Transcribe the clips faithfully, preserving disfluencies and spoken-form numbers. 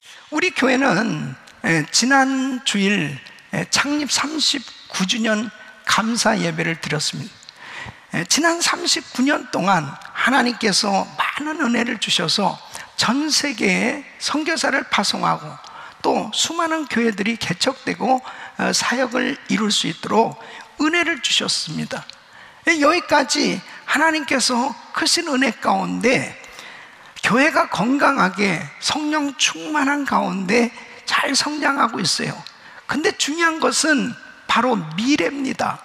우리 교회는 지난 주일 창립 삼십구 주년 감사 예배를 드렸습니다. 지난 삼십구 년 동안 하나님께서 많은 은혜를 주셔서 전 세계에 선교사를 파송하고 또 수많은 교회들이 개척되고 사역을 이룰 수 있도록 은혜를 주셨습니다. 여기까지 하나님께서 크신 은혜 가운데 교회가 건강하게 성령 충만한 가운데 잘 성장하고 있어요. 근데 중요한 것은 바로 미래입니다.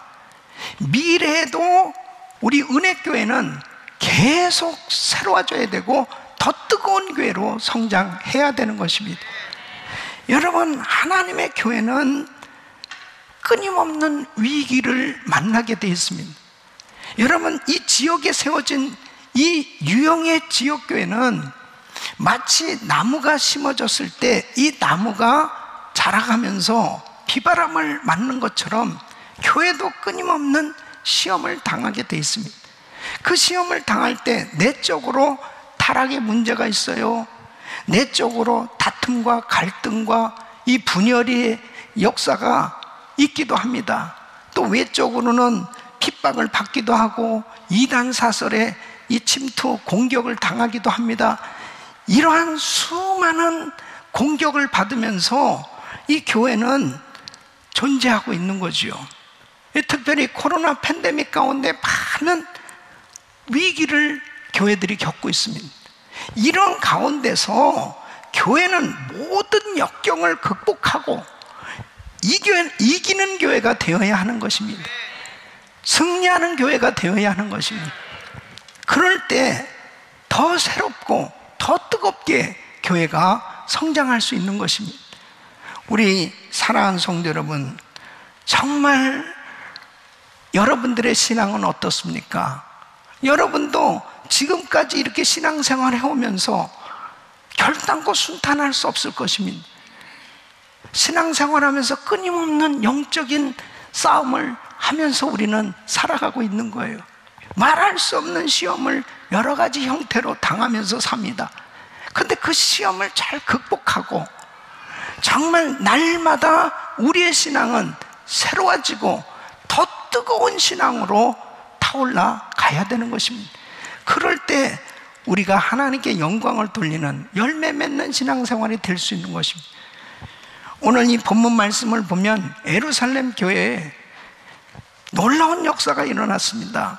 미래에도 우리 은혜교회는 계속 새로워져야 되고 더 뜨거운 교회로 성장해야 되는 것입니다. 여러분, 하나님의 교회는 끊임없는 위기를 만나게 되어 있습니다. 여러분, 이 지역에 세워진 이 유형의 지역교회는 마치 나무가 심어졌을 때 이 나무가 자라가면서 비바람을 맞는 것처럼 교회도 끊임없는 시험을 당하게 되어 있습니다. 그 시험을 당할 때 내적으로 타락의 문제가 있어요. 내적으로 다툼과 갈등과 이 분열의 역사가 있기도 합니다. 또 외적으로는 핍박을 받기도 하고 이단 사설에 이 침투 공격을 당하기도 합니다. 이러한 수많은 공격을 받으면서 이 교회는 존재하고 있는 거지요. 특별히 코로나 팬데믹 가운데 많은 위기를 교회들이 겪고 있습니다. 이런 가운데서 교회는 모든 역경을 극복하고 이겨, 이기는 교회가 되어야 하는 것입니다. 승리하는 교회가 되어야 하는 것입니다. 그럴 때 더 새롭고 더 뜨겁게 교회가 성장할 수 있는 것입니다. 우리 사랑하는 성도 여러분, 정말 여러분들의 신앙은 어떻습니까? 여러분도 지금까지 이렇게 신앙생활을 해오면서 결단코 순탄할 수 없을 것입니다. 신앙생활하면서 끊임없는 영적인 싸움을 하면서 우리는 살아가고 있는 거예요. 말할 수 없는 시험을 여러 가지 형태로 당하면서 삽니다. 근데 그 시험을 잘 극복하고 정말 날마다 우리의 신앙은 새로워지고 더 뜨거운 신앙으로 타올라 가야 되는 것입니다. 그럴 때 우리가 하나님께 영광을 돌리는 열매 맺는 신앙생활이 될 수 있는 것입니다. 오늘 이 본문 말씀을 보면 예루살렘 교회에 놀라운 역사가 일어났습니다.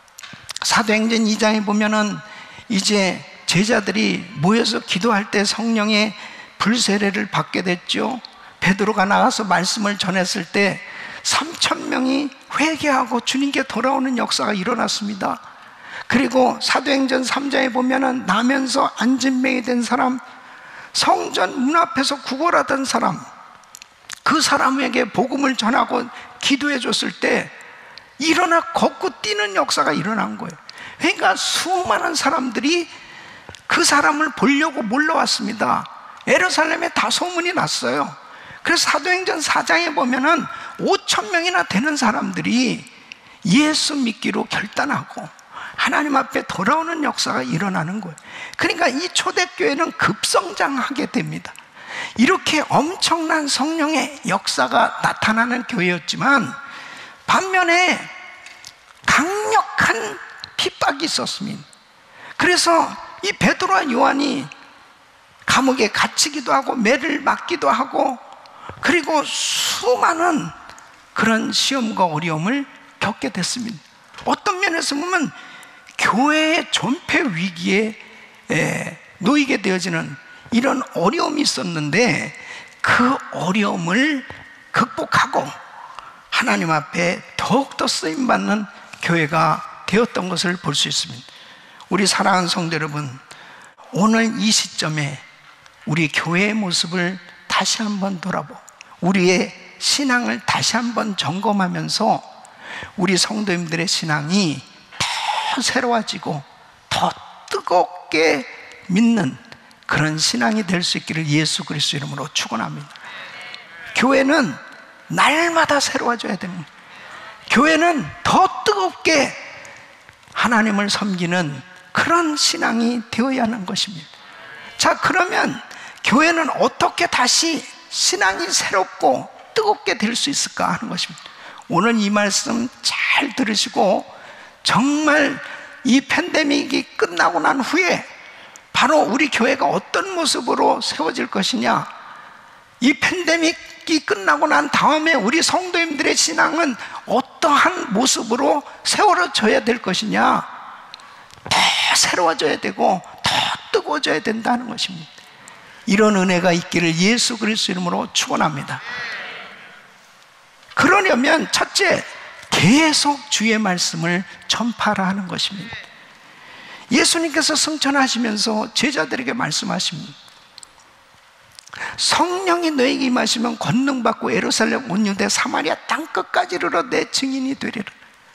사도행전 이 장에 보면은 이제 제자들이 모여서 기도할 때 성령의 불세례를 받게 됐죠. 베드로가 나가서 말씀을 전했을 때 삼천 명이 회개하고 주님께 돌아오는 역사가 일어났습니다. 그리고 사도행전 삼 장에 보면은 나면서 안진뱅이 된 사람, 성전 문 앞에서 구걸하던 사람, 그 사람에게 복음을 전하고 기도해 줬을 때 일어나 걷고 뛰는 역사가 일어난 거예요. 그러니까 수많은 사람들이 그 사람을 보려고 몰려왔습니다. 예루살렘에 다 소문이 났어요. 그래서 사도행전 사 장에 보면은 오천 명이나 되는 사람들이 예수 믿기로 결단하고 하나님 앞에 돌아오는 역사가 일어나는 거예요. 그러니까 이 초대교회는 급성장하게 됩니다. 이렇게 엄청난 성령의 역사가 나타나는 교회였지만 반면에 강력한 핍박이 있었습니다. 그래서 이 베드로와 요한이 감옥에 갇히기도 하고 매를 맞기도 하고 그리고 수많은 그런 시험과 어려움을 겪게 됐습니다. 어떤 면에서 보면 교회의 존폐 위기에 놓이게 되어지는 이런 어려움이 있었는데 그 어려움을 극복하고 하나님 앞에 더욱더 쓰임받는 교회가 되었던 것을 볼 수 있습니다. 우리 사랑하는 성도 여러분, 오늘 이 시점에 우리 교회의 모습을 다시 한번 돌아보고 우리의 신앙을 다시 한번 점검하면서 우리 성도님들의 신앙이 더 새로워지고 더 뜨겁게 믿는 그런 신앙이 될 수 있기를 예수 그리스도 이름으로 축원합니다. 교회는 날마다 새로워져야 됩니다. 교회는 더 뜨겁게 하나님을 섬기는 그런 신앙이 되어야 하는 것입니다. 자, 그러면 교회는 어떻게 다시 신앙이 새롭고 뜨겁게 될 수 있을까 하는 것입니다. 오늘 이 말씀 잘 들으시고 정말 이 팬데믹이 끝나고 난 후에 바로 우리 교회가 어떤 모습으로 세워질 것이냐, 이 팬데믹이 끝나고 난 다음에 우리 성도님들의 신앙은 어떠한 모습으로 세워져야 될 것이냐, 더 새로워져야 되고 더 뜨거워져야 된다는 것입니다. 이런 은혜가 있기를 예수 그리스도 이름으로 축원합니다. 그러려면 첫째, 계속 주의 말씀을 전파하라 하는 것입니다. 예수님께서 승천하시면서 제자들에게 말씀하십니다. 성령이 너에게 임하시면 권능받고 예루살렘 온 유대 사마리아 땅끝까지 이르러 내 증인이 되리라.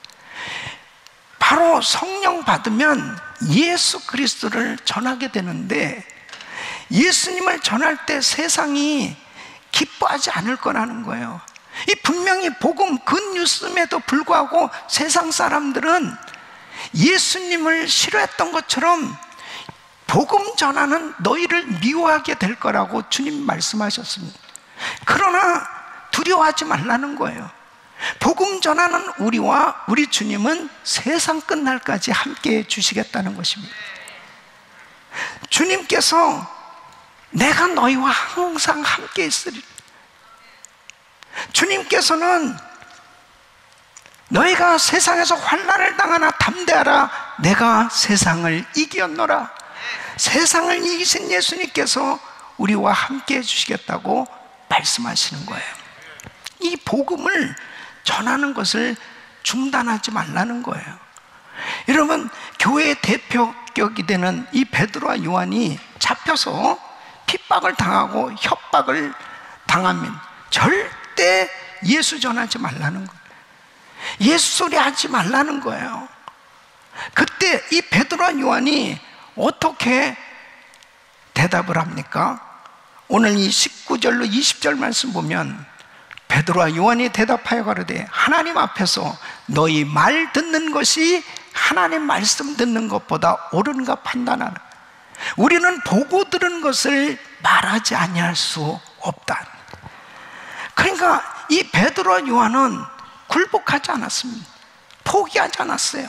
바로 성령 받으면 예수 그리스도를 전하게 되는데, 예수님을 전할 때 세상이 기뻐하지 않을 거라는 거예요. 이 분명히 복음 굿뉴스임에도 불구하고 세상 사람들은 예수님을 싫어했던 것처럼 복음 전하는 너희를 미워하게 될 거라고 주님 말씀하셨습니다. 그러나 두려워하지 말라는 거예요. 복음 전하는 우리와 우리 주님은 세상 끝날까지 함께해 주시겠다는 것입니다. 주님께서 내가 너희와 항상 함께 있으리라. 주님께서는 너희가 세상에서 환난을 당하나 담대하라, 내가 세상을 이겼노라. 세상을 이기신 예수님께서 우리와 함께 해주시겠다고 말씀하시는 거예요. 이 복음을 전하는 것을 중단하지 말라는 거예요. 여러분, 교회의 대표격이 되는 이 베드로와 요한이 잡혀서 핍박을 당하고 협박을 당하면 절대 예수 전하지 말라는 거예요. 예수 소리 하지 말라는 거예요. 그때 이 베드로와 요한이 어떻게 대답을 합니까? 오늘 이 십구 절로 이십 절 말씀 보면 베드로와 요한이 대답하여 가로되 하나님 앞에서 너희 말 듣는 것이 하나님 말씀 듣는 것보다 옳은가 판단하라. 우리는 보고 들은 것을 말하지 아니할 수 없다. 그러니까 이 베드로와 요한은 굴복하지 않았습니다. 포기하지 않았어요.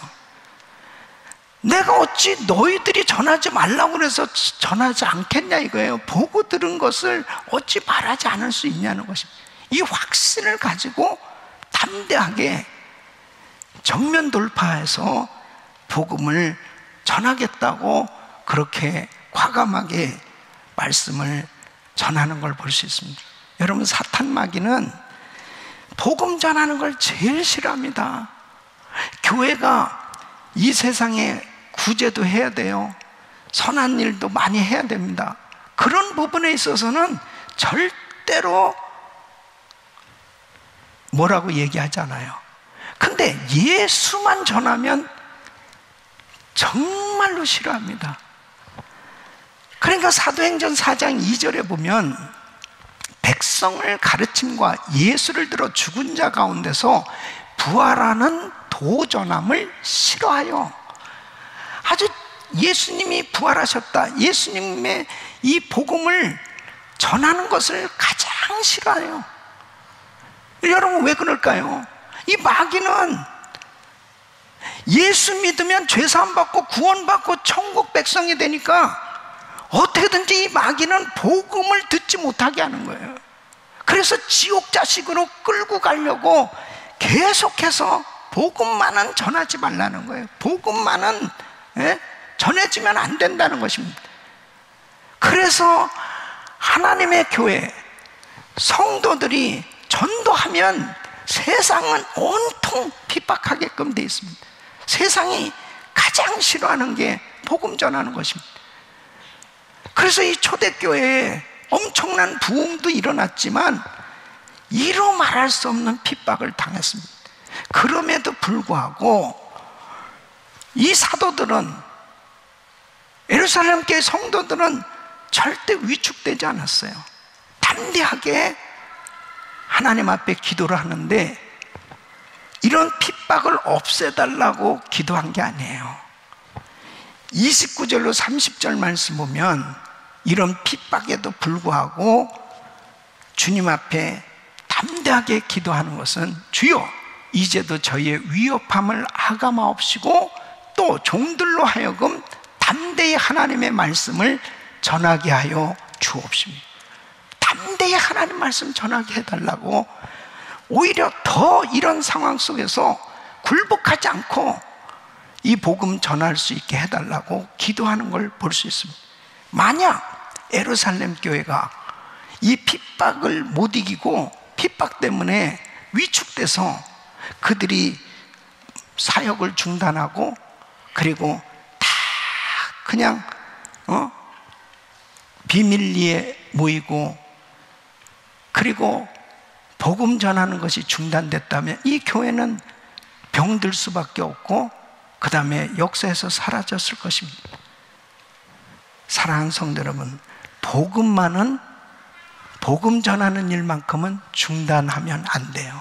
내가 어찌 너희들이 전하지 말라고 그래서 전하지 않겠냐 이거예요. 보고 들은 것을 어찌 말하지 않을 수 있냐는 것입니다. 이 확신을 가지고 담대하게 정면 돌파해서 복음을 전하겠다고 그렇게 과감하게 말씀을 전하는 걸 볼 수 있습니다. 여러분, 사탄 마귀는 복음 전하는 걸 제일 싫어합니다. 교회가 이 세상에 구제도 해야 돼요. 선한 일도 많이 해야 됩니다. 그런 부분에 있어서는 절대로 뭐라고 얘기하지 않아요. 근데 예수만 전하면 정말로 싫어합니다. 그러니까 사도행전 사 장 이 절에 보면 백성을 가르침과 예수를 들어 죽은 자 가운데서 부활하는 도전함을 싫어하여, 아주 예수님이 부활하셨다, 예수님의 이 복음을 전하는 것을 가장 싫어해요. 여러분, 왜 그럴까요? 이 마귀는 예수 믿으면 죄사함 받고 구원받고 천국 백성이 되니까 어떻게든지 이 마귀는 복음을 듣지 못하게 하는 거예요. 그래서 지옥 자식으로 끌고 가려고 계속해서 복음만은 전하지 말라는 거예요. 복음만은 예? 전해지면 안 된다는 것입니다. 그래서 하나님의 교회 성도들이 전도하면 세상은 온통 핍박하게끔 되어 있습니다. 세상이 가장 싫어하는 게 복음 전하는 것입니다. 그래서 이 초대교회에 엄청난 부흥도 일어났지만 이루 말할 수 없는 핍박을 당했습니다. 그럼에도 불구하고 이 사도들은, 예루살렘 교회 성도들은 절대 위축되지 않았어요. 담대하게 하나님 앞에 기도를 하는데 이런 핍박을 없애달라고 기도한 게 아니에요. 이십구 절로 삼십 절 말씀 보면 이런 핍박에도 불구하고 주님 앞에 담대하게 기도하는 것은 주여 이제도 저희의 위협함을 아감하옵시고 또 종들로 하여금 담대히 하나님의 말씀을 전하게 하여 주옵시며, 담대히 하나님 말씀 전하게 해달라고, 오히려 더 이런 상황 속에서 굴복하지 않고 이 복음 전할 수 있게 해달라고 기도하는 걸 볼 수 있습니다. 만약 예루살렘 교회가 이 핍박을 못 이기고 핍박 때문에 위축돼서 그들이 사역을 중단하고 그리고 다 그냥 어? 비밀리에 모이고 그리고 복음 전하는 것이 중단됐다면 이 교회는 병들 수밖에 없고 그 다음에 역사에서 사라졌을 것입니다. 사랑하는 성도 여러분, 복음만은, 복음 전하는 일만큼은 중단하면 안 돼요.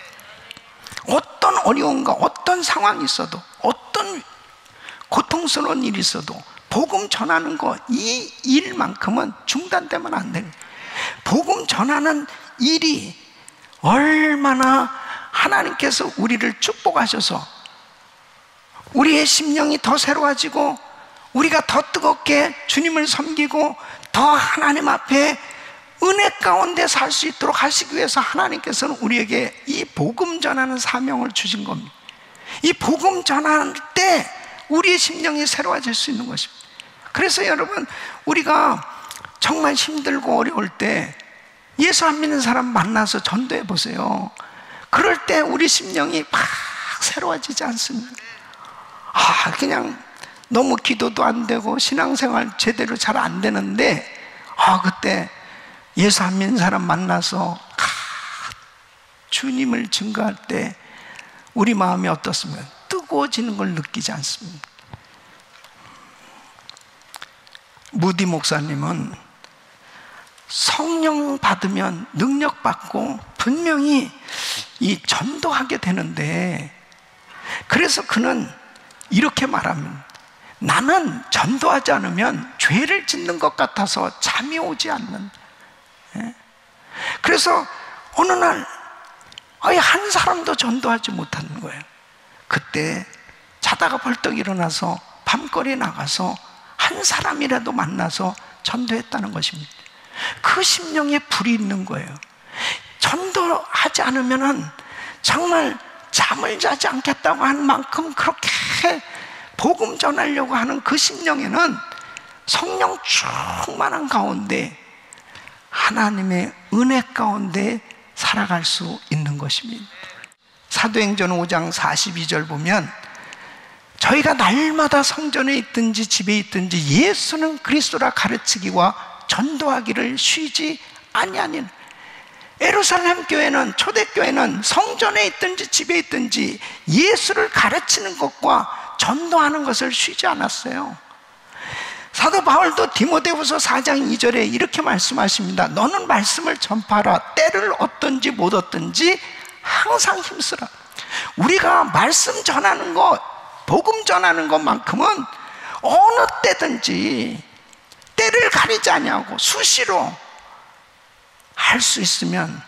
어떤 어려움과 어떤 상황이 있어도, 어떤 고통스러운 일이 있어도 복음 전하는 거, 이 일만큼은 중단되면 안 돼요. 복음 전하는 일이 얼마나 하나님께서 우리를 축복하셔서 우리의 심령이 더 새로워지고 우리가 더 뜨겁게 주님을 섬기고 더 하나님 앞에 은혜 가운데 살 수 있도록 하시기 위해서 하나님께서는 우리에게 이 복음 전하는 사명을 주신 겁니다. 이 복음 전할 때 우리의 심령이 새로워질 수 있는 것입니다. 그래서 여러분, 우리가 정말 힘들고 어려울 때 예수 안 믿는 사람 만나서 전도해 보세요. 그럴 때 우리 심령이 막 새로워지지 않습니다. 아, 그냥 너무 기도도 안 되고 신앙생활 제대로 잘 안 되는데, 아, 그때 예수 안 믿는 사람 만나서 아, 주님을 증거할 때 우리 마음이 어떻습니까? 뜨거워지는 걸 느끼지 않습니다. 무디 목사님은 성령 받으면 능력 받고 분명히 이 전도하게 되는데, 그래서 그는 이렇게 말합니다. 나는 전도하지 않으면 죄를 짓는 것 같아서 잠이 오지 않는. 그래서 어느 날 아예 한 사람도 전도하지 못하는 거예요. 그때 자다가 벌떡 일어나서 밤거리에 나가서 한 사람이라도 만나서 전도했다는 것입니다. 그 심령에 불이 있는 거예요. 전도하지 않으면은 정말 잠을 자지 않겠다고 한 만큼 그렇게 복음 전하려고 하는 그 심령에는 성령 충만한 가운데 하나님의 은혜 가운데 살아갈 수 있는 것입니다. 사도행전 오 장 사십이 절 보면 저희가 날마다 성전에 있든지 집에 있든지 예수는 그리스도라 가르치기와 전도하기를 쉬지 아니하니. 예루살렘 교회는, 초대교회는 성전에 있든지 집에 있든지 예수를 가르치는 것과 전도하는 것을 쉬지 않았어요. 사도 바울도 디모데후서 사 장 이 절에 이렇게 말씀하십니다. 너는 말씀을 전파하라. 때를 얻든지 못 얻든지 항상 힘쓰라. 우리가 말씀 전하는 것, 복음 전하는 것만큼은 어느 때든지 때를 가리지 아니하고 수시로 할 수 있으면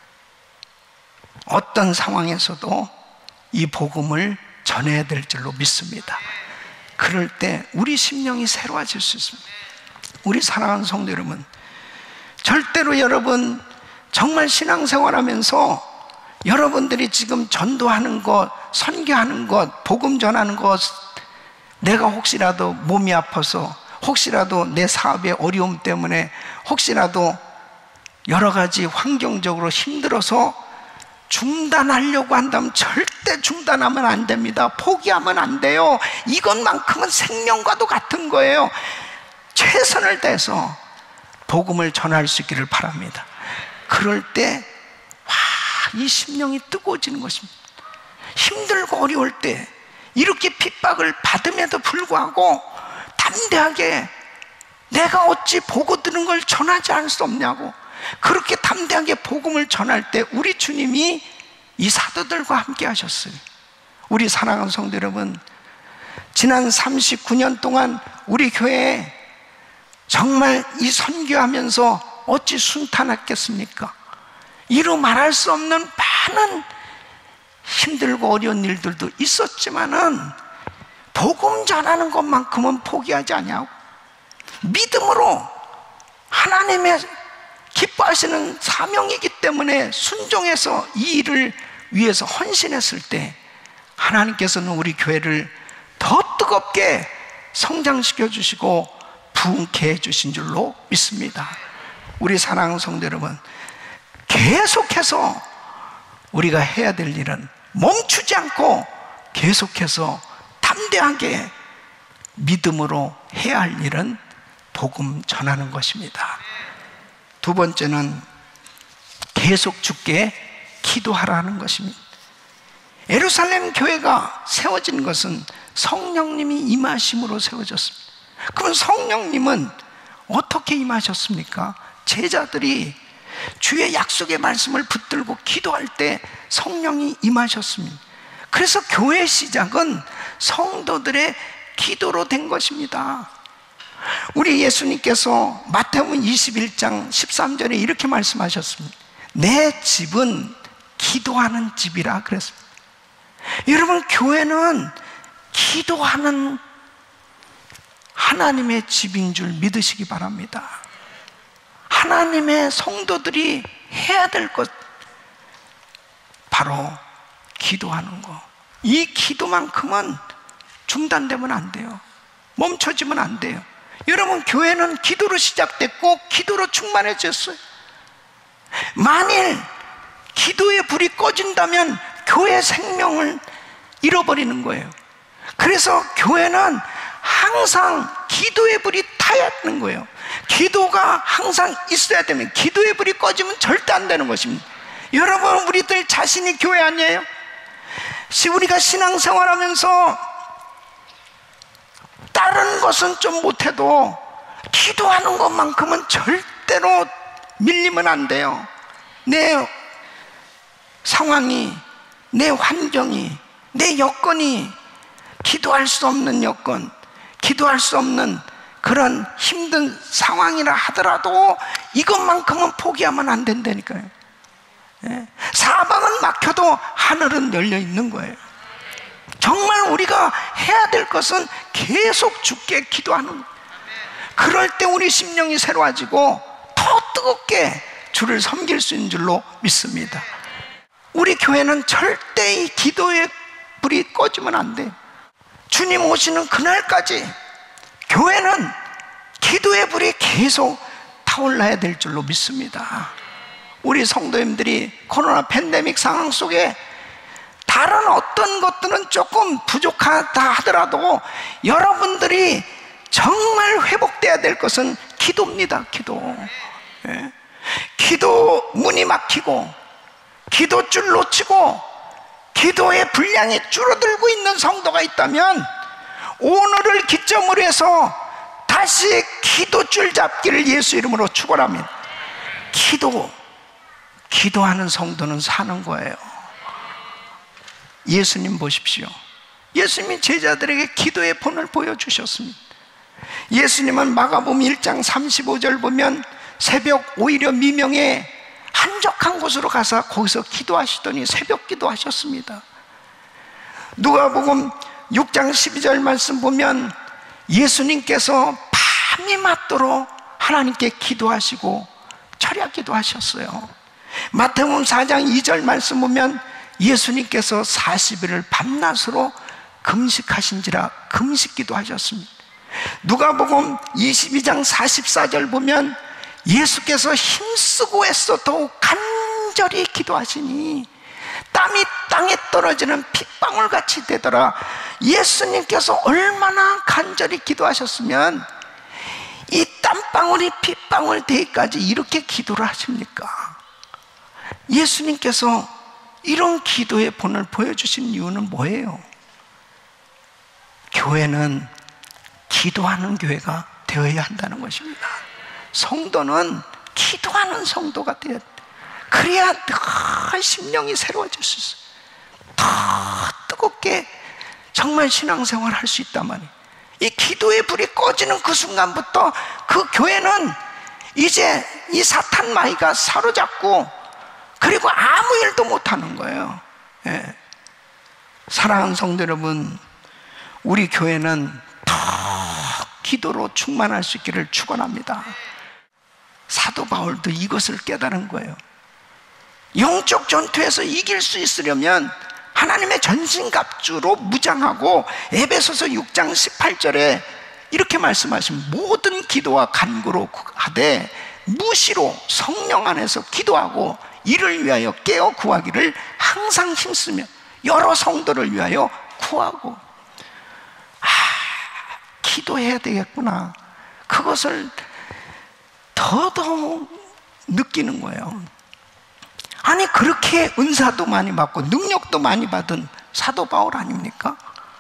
어떤 상황에서도 이 복음을 전해야 될 줄로 믿습니다. 그럴 때 우리 심령이 새로워질 수 있습니다. 우리 사랑하는 성도 여러분, 절대로 여러분 정말 신앙생활하면서 여러분들이 지금 전도하는 것, 선교하는 것, 복음 전하는 것, 내가 혹시라도 몸이 아파서, 혹시라도 내 사업의 어려움 때문에, 혹시라도 여러 가지 환경적으로 힘들어서 중단하려고 한다면 절대 중단하면 안 됩니다. 포기하면 안 돼요. 이것만큼은 생명과도 같은 거예요. 최선을 다해서 복음을 전할 수 있기를 바랍니다. 그럴 때 와, 이 심령이 뜨거워지는 것입니다. 힘들고 어려울 때 이렇게 핍박을 받음에도 불구하고 담대하게 내가 어찌 보고 들은 걸 전하지 않을 수 없냐고, 그렇게 담대하게 복음을 전할 때 우리 주님이 이 사도들과 함께 하셨어요. 우리 사랑하는 성도 여러분, 지난 삼십구 년 동안 우리 교회에 정말 이 선교하면서 어찌 순탄했겠습니까? 이루 말할 수 없는 많은 힘들고 어려운 일들도 있었지만은 복음 전하는 것만큼은 포기하지 아니하고 믿음으로 하나님의 기뻐하시는 사명이기 때문에 순종해서 이 일을 위해서 헌신했을 때 하나님께서는 우리 교회를 더 뜨겁게 성장시켜 주시고 부흥케 해주신 줄로 믿습니다. 우리 사랑하는 성도 여러분, 계속해서 우리가 해야 될 일은 멈추지 않고 계속해서 담대하게 믿음으로 해야 할 일은 복음 전하는 것입니다. 두 번째는 계속 주께 기도하라는 것입니다. 예루살렘 교회가 세워진 것은 성령님이 임하심으로 세워졌습니다. 그럼 성령님은 어떻게 임하셨습니까? 제자들이 주의 약속의 말씀을 붙들고 기도할 때 성령이 임하셨습니다. 그래서 교회 시작은 성도들의 기도로 된 것입니다. 우리 예수님께서 마태복음 이십일 장 십삼 절에 이렇게 말씀하셨습니다. 내 집은 기도하는 집이라 그랬습니다. 여러분, 교회는 기도하는 하나님의 집인 줄 믿으시기 바랍니다. 하나님의 성도들이 해야 될 것, 바로 기도하는 것. 이 기도만큼은 중단되면 안 돼요. 멈춰지면 안 돼요. 여러분, 교회는 기도로 시작됐고 기도로 충만해졌어요. 만일 기도의 불이 꺼진다면 교회 생명을 잃어버리는 거예요. 그래서 교회는 항상 기도의 불이 타야 하는 거예요. 기도가 항상 있어야 되면, 기도의 불이 꺼지면 절대 안 되는 것입니다. 여러분, 우리들 자신이 교회 아니에요? 우리가 신앙생활하면서 다른 것은 좀 못해도 기도하는 것만큼은 절대로 밀리면 안 돼요. 내 상황이, 내 환경이, 내 여건이 기도할 수 없는 여건, 기도할 수 없는 그런 힘든 상황이라 하더라도 이것만큼은 포기하면 안 된다니까요. 사방은 막혀도 하늘은 열려 있는 거예요. 정말 우리가 해야 될 것은 계속 주께 기도하는 거예요. 그럴 때 우리 심령이 새로워지고 더 뜨겁게 주를 섬길 수 있는 줄로 믿습니다. 우리 교회는 절대 이 기도의 불이 꺼지면 안 돼요. 주님 오시는 그날까지 교회는 기도의 불이 계속 타올라야 될 줄로 믿습니다. 우리 성도님들이 코로나 팬데믹 상황 속에 다른 어떤 것들은 조금 부족하다 하더라도 여러분들이 정말 회복돼야 될 것은 기도입니다. 기도. 예. 기도 문이 막히고 기도줄 놓치고 기도의 분량이 줄어들고 있는 성도가 있다면 오늘을 기점으로 해서 다시 기도줄 잡기를 예수 이름으로 축원합니다. 기도, 기도하는 성도는 사는 거예요. 예수님 보십시오. 예수님이 제자들에게 기도의 본을 보여주셨습니다. 예수님은 마가복음 일 장 삼십오 절 보면 새벽 오히려 미명에 한적한 곳으로 가서 거기서 기도하시더니 새벽 기도하셨습니다. 누가복음 육 장 십이 절 말씀 보면 예수님께서 밤이 맞도록 하나님께 기도하시고 철야 기도하셨어요. 마태복음 사 장 이 절 말씀 보면 예수님께서 사십 일을 밤낮으로 금식하신지라 금식기도 하셨습니다. 누가복음 이십이 장 사십사 절 보면 예수께서 힘쓰고 애써 더욱 간절히 기도하시니 땀이 땅에 떨어지는 핏방울같이 되더라. 예수님께서 얼마나 간절히 기도하셨으면 이 땀방울이 핏방울 되기까지 이렇게 기도를 하십니까? 예수님께서 이런 기도의 본을 보여주신 이유는 뭐예요? 교회는 기도하는 교회가 되어야 한다는 것입니다. 성도는 기도하는 성도가 되어야 돼. 그래야 더 심령이 새로워질 수 있어요. 더 뜨겁게 정말 신앙생활을 할 수 있단 말이에요. 이 기도의 불이 꺼지는 그 순간부터 그 교회는 이제 이 사탄 마귀가 사로잡고 그리고 아무 일도 못하는 거예요. 예. 사랑하는 성도 여러분, 우리 교회는 더 기도로 충만할 수 있기를 축원합니다. 사도 바울도 이것을 깨달은 거예요. 영적 전투에서 이길 수 있으려면 하나님의 전신갑주로 무장하고, 에베소서 육 장 십팔 절에 이렇게 말씀하신 모든 기도와 간구로 하되 무시로 성령 안에서 기도하고 이를 위하여 깨어 구하기를 항상 힘쓰며 여러 성도를 위하여 구하고. 아, 기도해야 되겠구나. 그것을 더더욱 느끼는 거예요. 아니, 그렇게 은사도 많이 받고 능력도 많이 받은 사도 바울 아닙니까?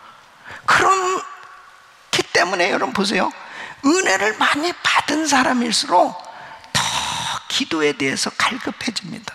그렇기 때문에 여러분 보세요. 은혜를 많이 받은 사람일수록 더 기도에 대해서 갈급해집니다.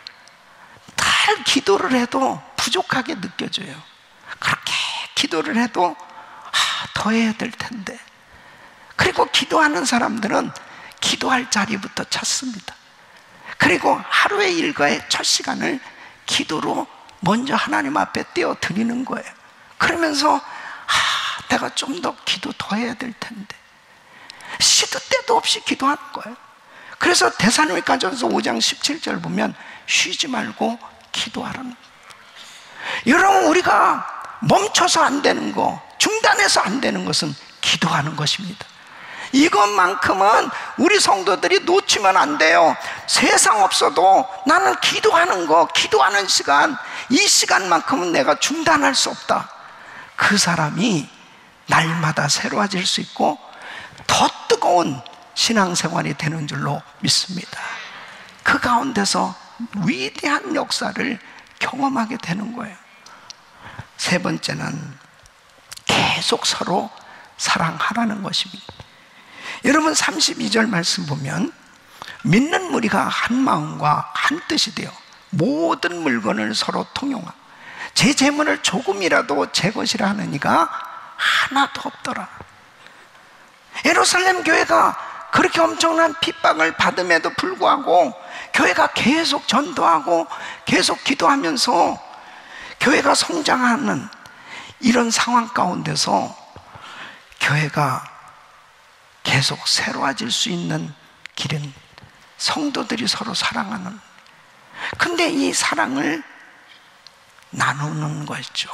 달 기도를 해도 부족하게 느껴져요. 그렇게 기도를 해도 아, 더 해야 될 텐데. 그리고 기도하는 사람들은 기도할 자리부터 찾습니다. 그리고 하루의 일과의 첫 시간을 기도로 먼저 하나님 앞에 떼어 드리는 거예요. 그러면서 아, 내가 좀 더 기도 더 해야 될 텐데. 시도 때도 없이 기도하는 거예요. 그래서 데살로니가전서 오 장 십칠 절 보면 쉬지 말고 기도하라는 거예요. 여러분, 우리가 멈춰서 안 되는 거, 중단해서 안 되는 것은 기도하는 것입니다. 이것만큼은 우리 성도들이 놓치면 안 돼요. 세상 없어도 나는 기도하는 거, 기도하는 시간, 이 시간만큼은 내가 중단할 수 없다. 그 사람이 날마다 새로워질 수 있고 더 뜨거운 신앙생활이 되는 줄로 믿습니다. 그 가운데서 위대한 역사를 경험하게 되는 거예요. 세 번째는 계속 서로 사랑하라는 것입니다. 여러분, 삼십이 절 말씀 보면 믿는 무리가 한 마음과 한 뜻이 되어 모든 물건을 서로 통용하고 제 재물을 조금이라도 제 것이라 하는 이가 하나도 없더라. 예루살렘 교회가 그렇게 엄청난 핍박을 받음에도 불구하고 교회가 계속 전도하고 계속 기도하면서 교회가 성장하는 이런 상황 가운데서 교회가 계속 새로워질 수 있는 길은 성도들이 서로 사랑하는, 근데 이 사랑을 나누는 거였죠.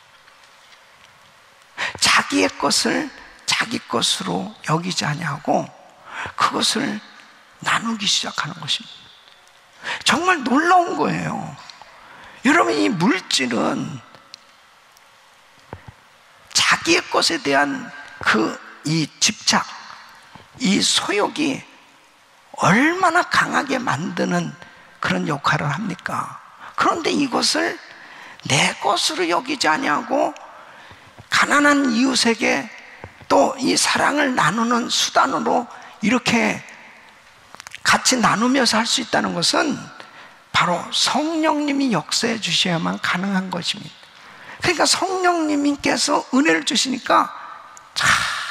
자기의 것을 자기 것으로 여기지 아니하고 그것을 나누기 시작하는 것입니다. 정말 놀라운 거예요. 여러분, 이 물질은 자기의 것에 대한 그 이 집착, 이 소욕이 얼마나 강하게 만드는 그런 역할을 합니까? 그런데 이것을 내 것으로 여기지 아니하고 가난한 이웃에게 또 이 사랑을 나누는 수단으로 이렇게 같이 나누면서 할 수 있다는 것은 바로 성령님이 역사해 주셔야만 가능한 것입니다. 그러니까 성령님께서 은혜를 주시니까 자,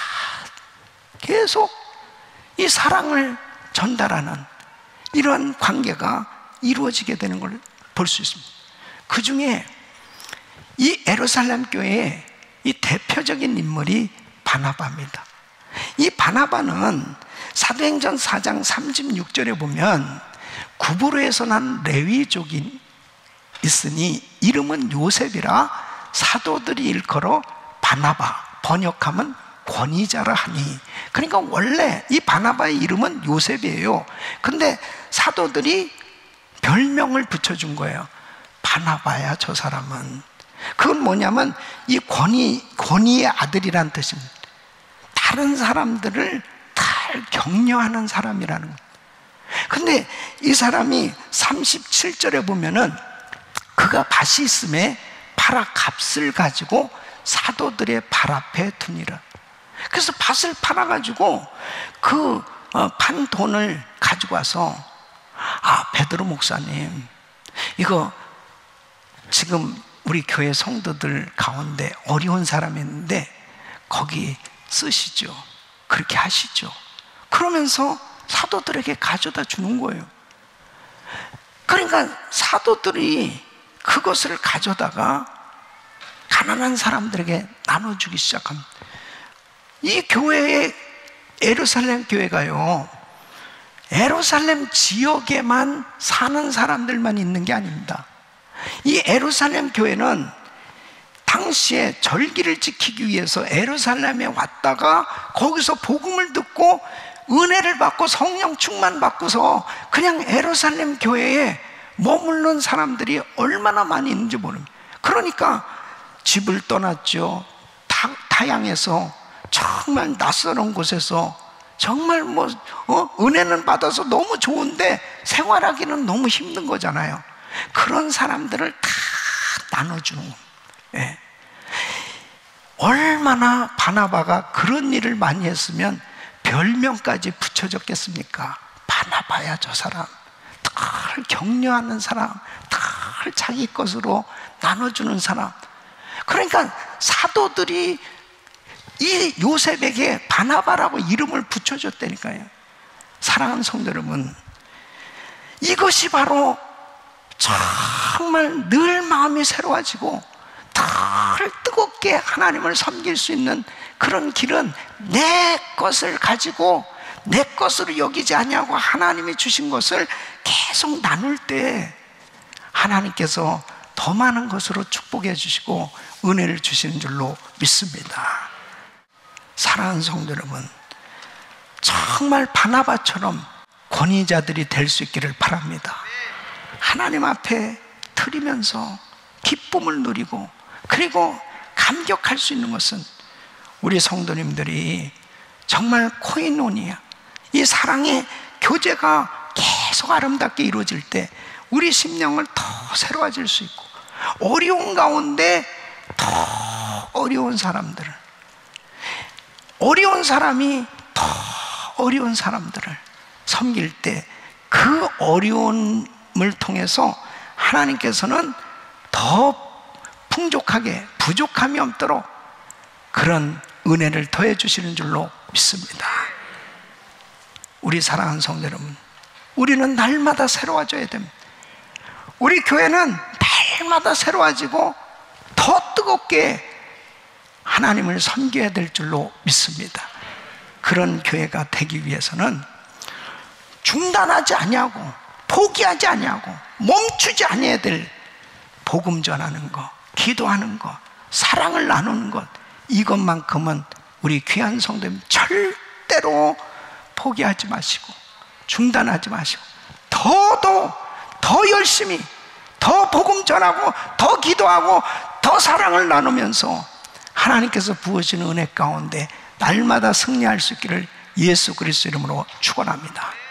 계속 이 사랑을 전달하는 이러한 관계가 이루어지게 되는 걸 볼 수 있습니다. 그 중에 이 예루살렘 교회의 이 대표적인 인물이 바나바입니다. 이 바나바는 사도행전 사 장 삼십육 절에 보면 구브로에서 난 레위족이 있으니 이름은 요셉이라 사도들이 일컬어 바나바, 번역하면 권위자라 하니. 그러니까 원래 이 바나바의 이름은 요셉이에요. 근데 사도들이 별명을 붙여준 거예요. 바나바야 저 사람은. 그건 뭐냐면 이 권위, 권위의 아들이란 뜻입니다. 다른 사람들을 잘 격려하는 사람이라는 거예요. 근데 이 사람이 삼십칠 절에 보면은 그가 밭이 있음에 팔아 값을 가지고 사도들의 발 앞에 두니라. 그래서 밭을 팔아가지고 그 판 돈을 가지고 와서, 아, 베드로 목사님, 이거 지금 우리 교회 성도들 가운데 어려운 사람이 있는데 거기 쓰시죠. 그렇게 하시죠. 그러면서 사도들에게 가져다 주는 거예요. 그러니까 사도들이 그것을 가져다가 가난한 사람들에게 나눠주기 시작합니다. 이 교회의 예루살렘 교회가요, 예루살렘 지역에만 사는 사람들만 있는 게 아닙니다. 이 예루살렘 교회는 당시에 절기를 지키기 위해서 예루살렘에 왔다가 거기서 복음을 듣고 은혜를 받고 성령 충만 받고서 그냥 예루살렘 교회에 머무른 사람들이 얼마나 많이 있는지 모릅니다. 그러니까 집을 떠났죠. 타, 타양에서 정말 낯설은 곳에서 정말 뭐 어? 은혜는 받아서 너무 좋은데 생활하기는 너무 힘든 거잖아요. 그런 사람들을 다 나눠주는 겁니다. 예. 얼마나 바나바가 그런 일을 많이 했으면 별명까지 붙여줬겠습니까? 바나바야 저 사람, 늘 격려하는 사람, 늘 자기 것으로 나눠주는 사람. 그러니까 사도들이 이 요셉에게 바나바라고 이름을 붙여줬다니까요. 사랑하는 성도 여러분, 이것이 바로 정말 늘 마음이 새로워지고 늘 뜨겁게 하나님을 섬길 수 있는 그런 길은 내 것을 가지고 내 것으로 여기지 아니하고 하나님이 주신 것을 계속 나눌 때 하나님께서 더 많은 것으로 축복해 주시고 은혜를 주시는 줄로 믿습니다. 사랑하는 성도 여러분, 정말 바나바처럼 권위자들이 될 수 있기를 바랍니다. 하나님 앞에 드리면서 기쁨을 누리고 그리고 감격할 수 있는 것은 우리 성도님들이 정말 코이노니아, 이 사랑의 교제가 계속 아름답게 이루어질 때 우리 심령을 더 새로워질 수 있고, 어려운 가운데 더 어려운 사람들을, 어려운 사람이 더 어려운 사람들을 섬길 때 그 어려움을 통해서 하나님께서는 더 풍족하게 부족함이 없도록 그런 은혜를 더해 주시는 줄로 믿습니다. 우리 사랑하는 성도 여러분, 우리는 날마다 새로워져야 됩니다. 우리 교회는 날마다 새로워지고 더 뜨겁게 하나님을 섬겨야 될 줄로 믿습니다. 그런 교회가 되기 위해서는 중단하지 아니하고 포기하지 아니하고 멈추지 아니해야 될 복음 전하는 것, 기도하는 것, 사랑을 나누는 것, 이것만큼은 우리 귀한 성도님 절대로 포기하지 마시고 중단하지 마시고 더더 더 열심히 더 복음 전하고 더 기도하고 더 사랑을 나누면서 하나님께서 부으시는 은혜 가운데 날마다 승리할 수 있기를 예수 그리스도 이름으로 축원합니다.